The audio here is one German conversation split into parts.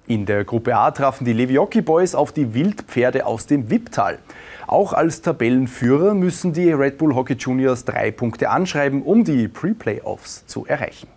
In der Gruppe A trafen die Levi Hockey Boys auf die Wildpferde aus dem Wipptal. Auch als Tabellenführer müssen die Red Bull Hockey Juniors 3 Punkte anschreiben, um die Pre-Playoffs zu erreichen.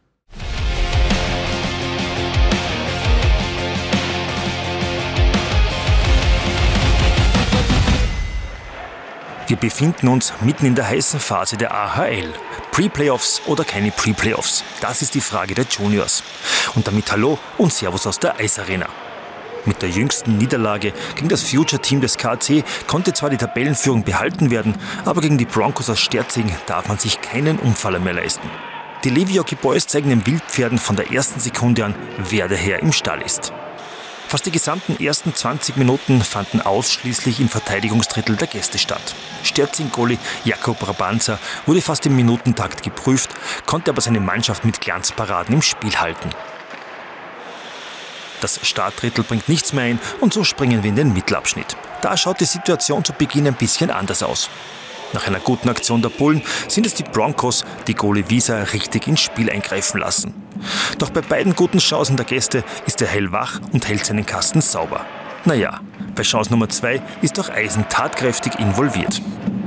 Wir befinden uns mitten in der heißen Phase der AHL. Pre-Playoffs oder keine Pre-Playoffs? Das ist die Frage der Juniors. Und damit Hallo und Servus aus der Eisarena. Mit der jüngsten Niederlage gegen das Future-Team des KC konnte zwar die Tabellenführung behalten werden, aber gegen die Broncos aus Sterzing darf man sich keinen Umfaller mehr leisten. Die Levi Hockey Boys zeigen den Wildpferden von der ersten Sekunde an, wer der Herr im Stall ist. Fast die gesamten ersten 20 Minuten fanden ausschließlich im Verteidigungsdrittel der Gäste statt. Sterzing-Goalie Jakub Rabanza wurde fast im Minutentakt geprüft, konnte aber seine Mannschaft mit Glanzparaden im Spiel halten. Das Startdrittel bringt nichts mehr ein und so springen wir in den Mittelabschnitt. Da schaut die Situation zu Beginn ein bisschen anders aus. Nach einer guten Aktion der Bullen sind es die Broncos, die Goalie Wieser richtig ins Spiel eingreifen lassen. Doch bei beiden guten Chancen der Gäste ist er hellwach und hält seinen Kasten sauber. Naja, bei Chance Nummer 2 ist auch Eisen tatkräftig involviert.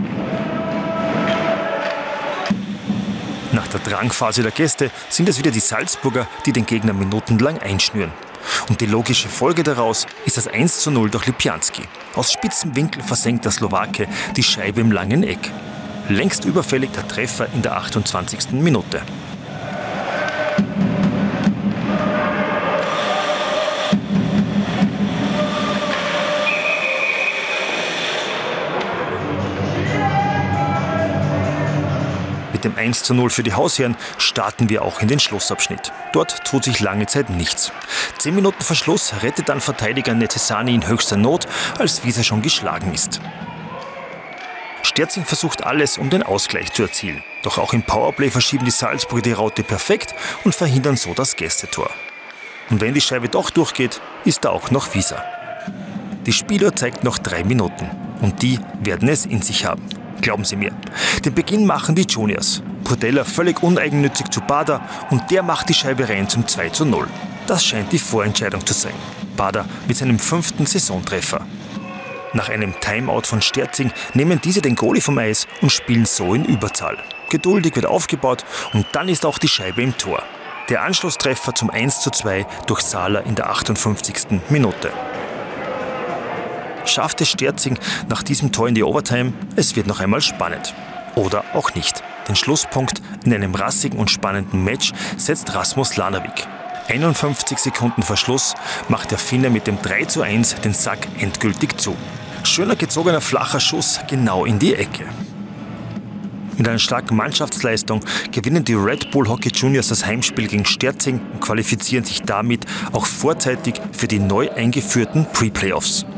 Nach der Drangphase der Gäste sind es wieder die Salzburger, die den Gegner minutenlang einschnüren. Und die logische Folge daraus ist das 1:0 durch Lipjanski. Aus spitzem Winkel versenkt der Slowake die Scheibe im langen Eck. Längst überfällig der Treffer in der 28. Minute. Mit dem 1:0 für die Hausherren starten wir auch in den Schlussabschnitt. Dort tut sich lange Zeit nichts. 10 Minuten vor Schluss rettet dann Verteidiger Netesani in höchster Not, als Wieser schon geschlagen ist. Sterzing versucht alles, um den Ausgleich zu erzielen. Doch auch im Powerplay verschieben die Salzburger die Raute perfekt und verhindern so das Gästetor. Und wenn die Scheibe doch durchgeht, ist da auch noch Wieser. Die Spieluhr zeigt noch 3 Minuten und die werden es in sich haben. Glauben Sie mir. Den Beginn machen die Juniors. Purdella völlig uneigennützig zu Bader und der macht die Scheibe rein zum 2:0. Das scheint die Vorentscheidung zu sein. Bader mit seinem 5. Saisontreffer. Nach einem Timeout von Sterzing nehmen diese den Goalie vom Eis und spielen so in Überzahl. Geduldig wird aufgebaut und dann ist auch die Scheibe im Tor. Der Anschlusstreffer zum 1:2 durch Sahler in der 58. Minute. Schafft es Sterzing nach diesem Tor in die Overtime? Es wird noch einmal spannend. Oder auch nicht. Den Schlusspunkt in einem rassigen und spannenden Match setzt Rasmus Lanavik. 51 Sekunden vor Schluss macht der Finne mit dem 3:1 den Sack endgültig zu. Schöner gezogener flacher Schuss genau in die Ecke. Mit einer starken Mannschaftsleistung gewinnen die Red Bull Hockey Juniors das Heimspiel gegen Sterzing und qualifizieren sich damit auch vorzeitig für die neu eingeführten Pre-Playoffs.